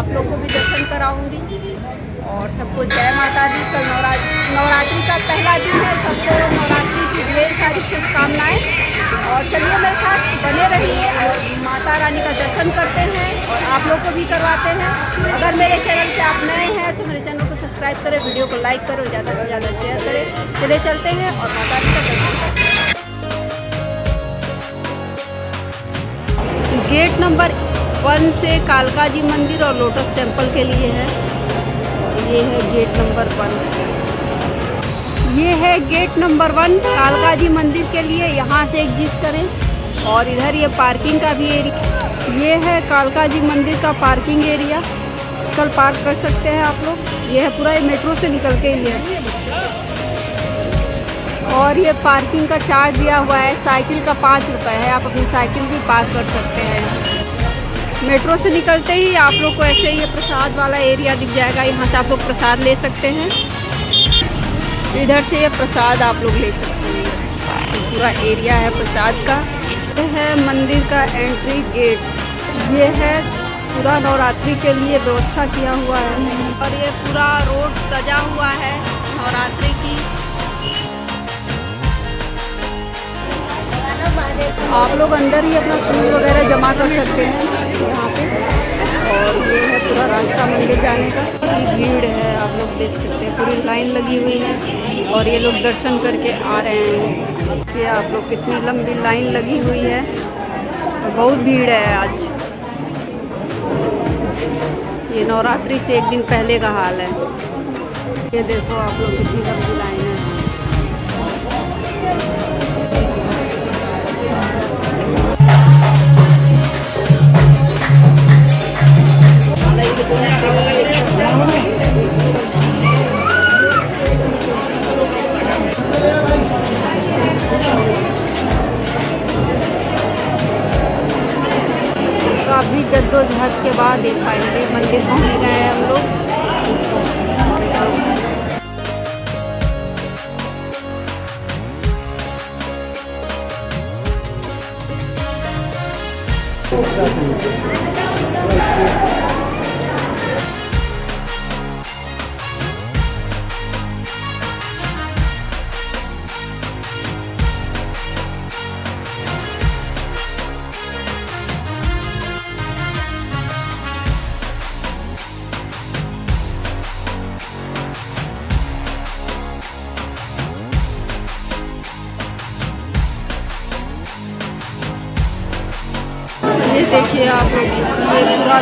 आप लोग को भी दर्शन कराऊंगी। और सबको जय माता दी। कल नवरात्रि का पहला दिन है। सबको नवरात्रि की ढेर सारी शुभकामनाएँ। और चलिए मेरे साथ बने रहिए और माता रानी का दर्शन करते हैं और आप लोग को भी करवाते हैं। अगर मेरे चैनल पे आप नए हैं तो मेरे चैनल को सब्सक्राइब करें, वीडियो को लाइक करें, ज़्यादा से ज़्यादा शेयर करें। चले चलते हैं और माता रानी का दर्शन करते हैं। गेट नंबर 1 से कालका जी मंदिर और लोटस टेम्पल के लिए है। ये है गेट नंबर 1। ये है गेट नंबर 1 कालका जी मंदिर के लिए। यहाँ से एग्जिट करें और इधर ये पार्किंग का भी एरिया। ये है कालका जी मंदिर का पार्किंग एरिया। कल पार्क कर सकते हैं आप लोग। ये है पूरा, ये मेट्रो से निकल के ही है। और ये पार्किंग का चार्ज दिया हुआ है। साइकिल का 5 रुपये है। आप अपनी साइकिल भी पार्क कर सकते हैं। मेट्रो से निकलते ही आप लोग को ऐसे ही ये प्रसाद वाला एरिया दिख जाएगा। यहाँ से आप लोग प्रसाद ले सकते हैं। इधर से ये प्रसाद आप लोग ले सकते हैं। पूरा एरिया है प्रसाद का। यह है मंदिर का एंट्री गेट। ये है पूरा नवरात्रि के लिए व्यवस्था किया हुआ है। और ये पूरा रोड सजा हुआ है नवरात्रि की। आप लोग अंदर ही अपना फूल वगैरह जमा कर सकते हैं यहाँ पे। और ये है पूरा रास्ता मंदिर जाने का। भीड़ है, आप लोग देख सकते हैं। पूरी लाइन लगी हुई है और ये लोग दर्शन करके आ रहे हैं। ये आप लोग कितनी लंबी लाइन लगी हुई है। बहुत भीड़ है आज। ये नवरात्रि से एक दिन पहले का हाल है। ये देखो आप लोग कितनी लंबी लाइन है। काफ़ी जद्दोजहद के बाद फाइनली मंदिर पहुंच गए हैं हम लोग। ये देखिए आप लोग, ये पूरा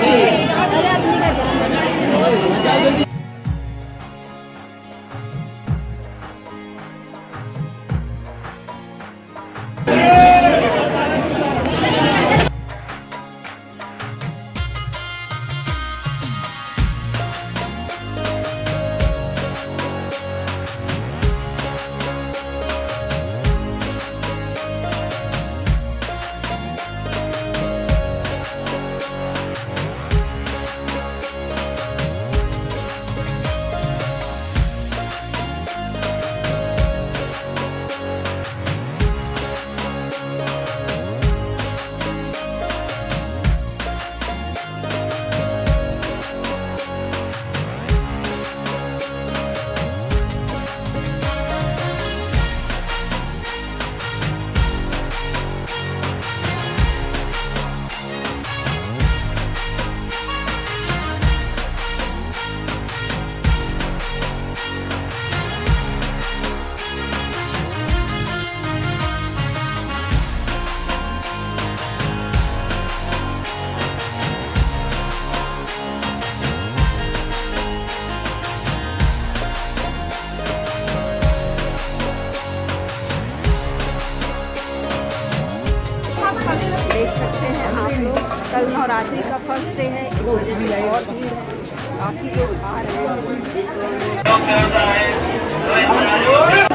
देख सकते हैं आप लोग। कल नवरात्रि का फर्स्ट डे है, इस वजह से बहुत भीड़ है। काफ़ी लोग आ रहे हैं।